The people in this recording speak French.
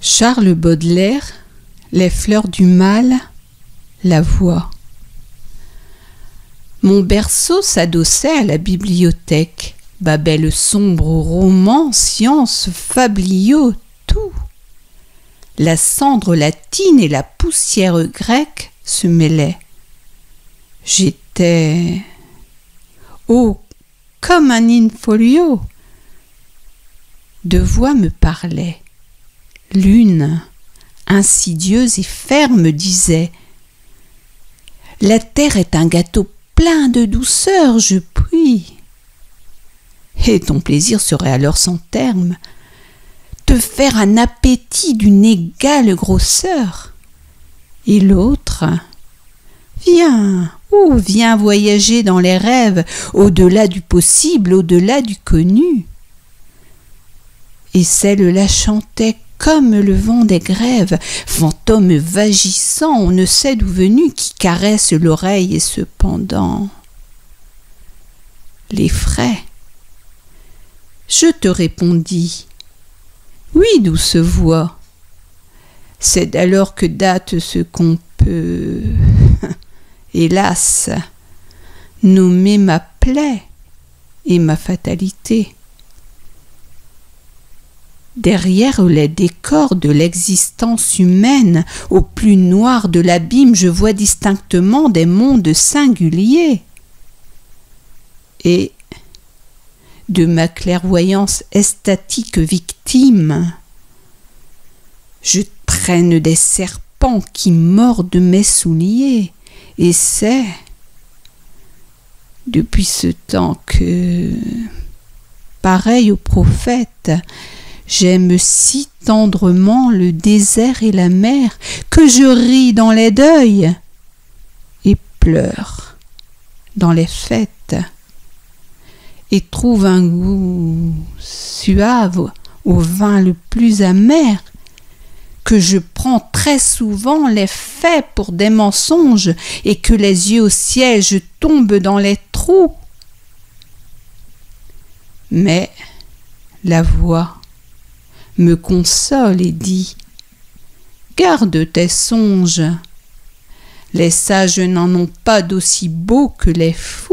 Charles Baudelaire, Les fleurs du mal, la voix. Mon berceau s'adossait à la bibliothèque, Babel sombre, romans, sciences, fabliaux, tout. La cendre latine et la poussière grecque se mêlaient. J'étais, comme un in-folio. Deux voix me parlaient. L'une, insidieuse et ferme, disait « La terre est un gâteau plein de douceur, je prie. » Et ton plaisir serait alors sans terme, te faire un appétit d'une égale grosseur. Et l'autre, viens voyager dans les rêves, au-delà du possible, au-delà du connu. Et celle-là chantait comme le vent des grèves, fantôme vagissant, on ne sait d'où venu, qui caresse l'oreille et cependant l'effraie. Je te répondis, oui, douce voix, c'est d'alors que date ce qu'on peut, hélas, nommer ma plaie et ma fatalité. Derrière les décors de l'existence humaine, au plus noir de l'abîme, je vois distinctement des mondes singuliers. Et, de ma clairvoyance estatique victime, je traîne des serpents qui mordent mes souliers, et c'est, depuis ce temps que, pareil au prophète, j'aime si tendrement le désert et la mer que je ris dans les deuils et pleure dans les fêtes et trouve un goût suave au vin le plus amer que je prends très souvent les faits pour des mensonges et que les yeux au ciel je tombe dans les trous. Mais la voix me console et dit « Garde tes songes, les sages n'en ont pas d'aussi beaux que les fous. »